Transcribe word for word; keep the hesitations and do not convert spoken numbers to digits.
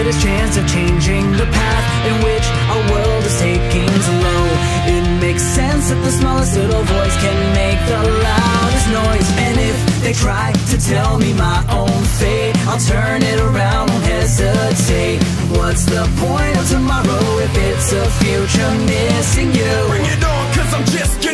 slightest chance of changing the path in which our world is taking slow. It makes sense that the smallest little voice can make the loudest noise. And if they try to tell me my own fate, I'll turn it around, won't hesitate. What's the point of tomorrow if it's a future missing you? Bring it on, cause I'm just